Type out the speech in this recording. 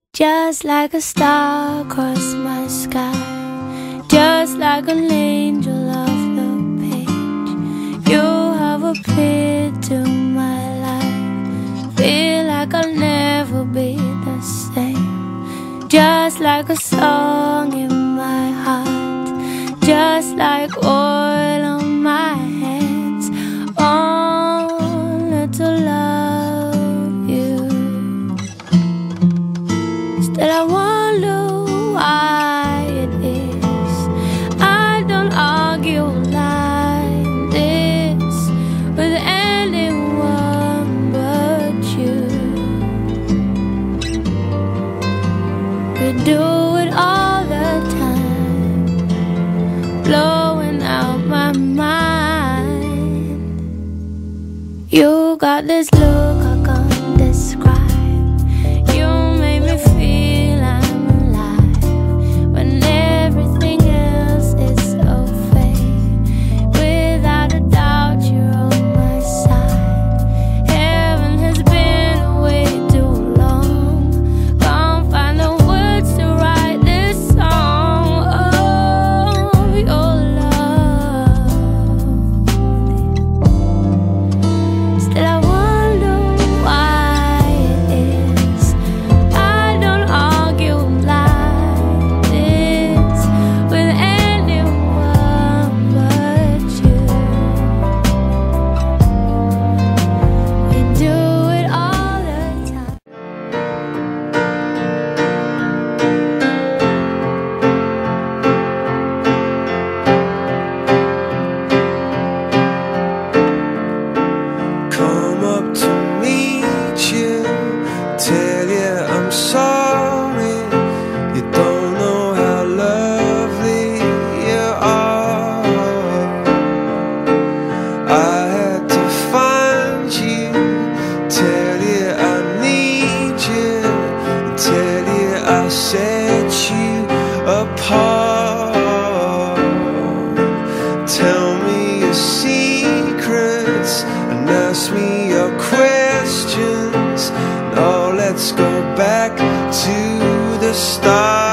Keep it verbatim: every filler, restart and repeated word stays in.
Just like a star across my sky, just like an angel off the page, you have appeared to my life. Feel like I'll never be the same. Just like a song in my heart, just like oil on my hands, only to love you. Still I wonder why it is I don't argue like this with anyone but you. We do it all the time, blowing out my mind. You got this look I can't describe. You make me feel I'm alive when everything else is so fake. Without a doubt you're on my side. Heaven has been away too long. Can't find the words to write this song of your love. Still I wonder why it is I don't argue like this with anyone but you. We do it all the time. Come up to meet you, tell you I'm sorry. You don't know how lovely you are. I had to find you, tell you I need you, tell you I set you apart. Tell me your secrets and ask me your questions. Now let's go back to the start.